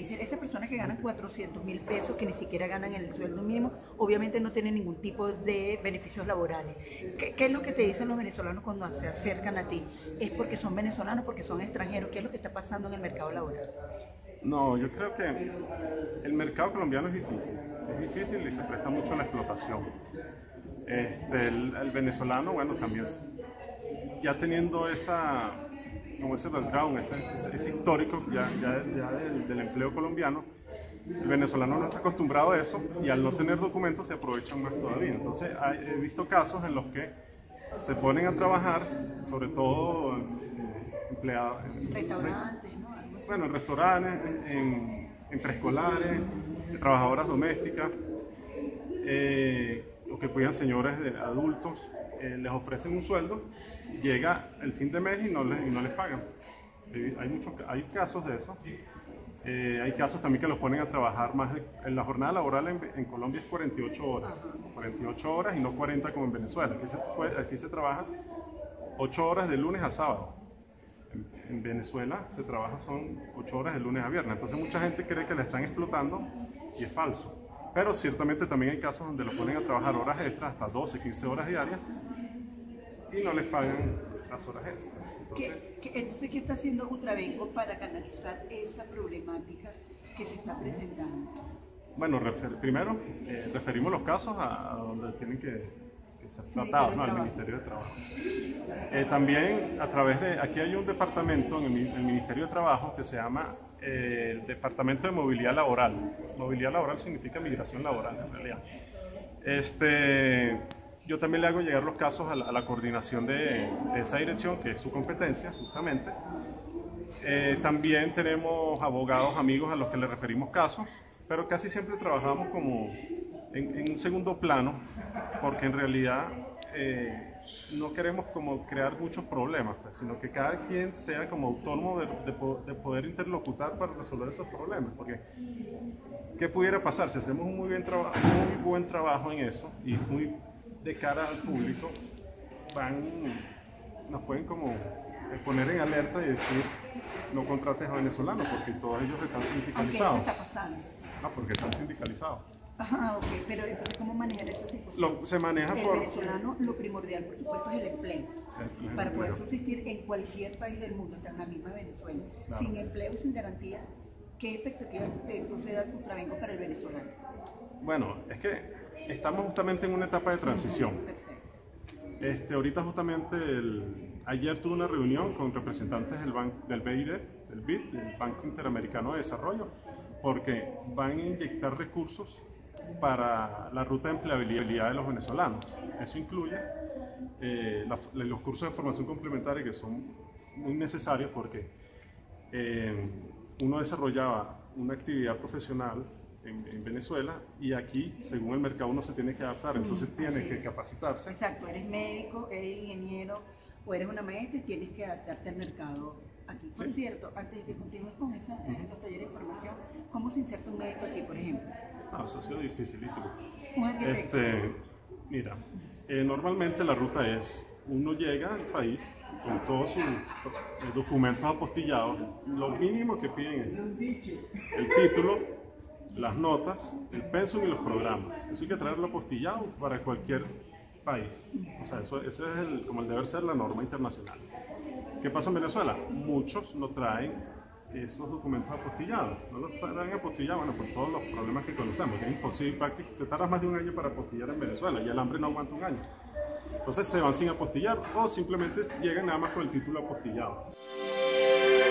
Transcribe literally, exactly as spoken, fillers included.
difícil. Esas personas que ganan cuatrocientos mil pesos, que ni siquiera ganan el sueldo mínimo, obviamente no tienen ningún tipo de beneficios laborales. ¿Qué, qué es lo que te dicen los venezolanos cuando se acercan a ti? ¿Es porque son venezolanos, porque son extranjeros? ¿Qué es lo que está pasando en el mercado laboral? No, yo creo que el mercado colombiano es difícil, es difícil y se presta mucho a la explotación. Este, el, el venezolano, bueno, también ya teniendo esa, como ese background, ese, ese, ese histórico ya, ya, ya del, del empleo colombiano, el venezolano no está acostumbrado a eso y al no tener documentos se aprovechan más todavía. Entonces hay, he visto casos en los que se ponen a trabajar, sobre todo eh, empleados en restaurantes, ¿no? Bueno, en restaurantes, en, en preescolares, en trabajadoras domésticas, eh, o que cuidan señores de adultos, eh, les ofrecen un sueldo, llega el fin de mes y no les, y no les pagan. Eh, hay, muchos, hay casos de eso. Eh, hay casos también que los ponen a trabajar más de, en la jornada laboral en, en Colombia es cuarenta y ocho horas, cuarenta y ocho horas y no cuarenta como en Venezuela. Aquí se, aquí se trabaja ocho horas de lunes a sábado. En, en Venezuela se trabaja son ocho horas de lunes a viernes. Entonces mucha gente cree que la están explotando y es falso. Pero ciertamente también hay casos donde los ponen a trabajar horas extras, hasta doce, quince horas diarias, y no les pagan las horas extras. Entonces, ¿Qué, qué, entonces, ¿qué está haciendo Ultravengo para canalizar esa problemática que se está presentando? Bueno, refer, primero eh, referimos los casos a, a donde tienen que, que ser tratados, ¿no? Al Ministerio de Trabajo. Eh, también a través de, aquí hay un departamento en el, el Ministerio de Trabajo que se llama eh, el Departamento de Movilidad Laboral. Movilidad laboral significa migración laboral en realidad. Este, yo también le hago llegar los casos a la, a la coordinación de, de esa dirección, que es su competencia justamente. Eh, también tenemos abogados amigos a los que le referimos casos, pero casi siempre trabajamos como en, en un segundo plano, porque en realidad eh, no queremos como crear muchos problemas, pues, sino que cada quien sea como autónomo de, de, de poder interlocutar para resolver esos problemas, porque ¿qué pudiera pasar? Si hacemos un muy, bien traba muy buen trabajo en eso y muy de cara al público, van, nos pueden como poner en alerta y decir no contrates a venezolanos porque todos ellos están sindicalizados. ¿Qué está pasando? No, porque están sindicalizados. Ajá, ok, pero entonces ¿cómo manejar esa situación? Lo, se maneja el por... venezolano, lo primordial por supuesto es el empleo. El, el para empleo. Poder subsistir en cualquier país del mundo, hasta en la misma Venezuela. Claro. Sin empleo y sin garantía, ¿qué expectativas usted entonces da Ultravengo para el venezolano? Bueno, es que estamos justamente en una etapa de transición. Perfecto. Este, ahorita justamente, el, ayer tuve una reunión con representantes del, ban, del B I D, del B I D, del Banco Interamericano de Desarrollo, porque van a inyectar recursos para la ruta de empleabilidad de los venezolanos. Eso incluye eh, la, los cursos de formación complementaria que son muy necesarios porque eh, uno desarrollaba una actividad profesional en, en Venezuela y aquí, según el mercado, uno se tiene que adaptar, entonces mm, tiene que capacitarse. Exacto, eres médico, eres ingeniero o eres una maestra y tienes que adaptarte al mercado aquí. Por sí. cierto, antes de que continúes con esa uh-huh. eh, taller de formación, ¿cómo se inserta un médico aquí, por ejemplo? Ah, eso ha sido dificilísimo. Este, mira, eh, normalmente la ruta es, uno llega al país con todos sus eh, documentos apostillados, lo mínimo que piden es el título, las notas, el pensum y los programas. Eso hay que traerlo apostillado para cualquier país. O sea, eso, ese es el, como el deber ser la norma internacional. ¿Qué pasa en Venezuela? Muchos no traen esos documentos apostillados. No los traen apostillados, bueno, por todos los problemas que conocemos, que es imposible, prácticamente, te tardas más de un año para apostillar en Venezuela y el hambre no aguanta un año. Entonces se van sin apostillar o simplemente llegan nada más con el título apostillado.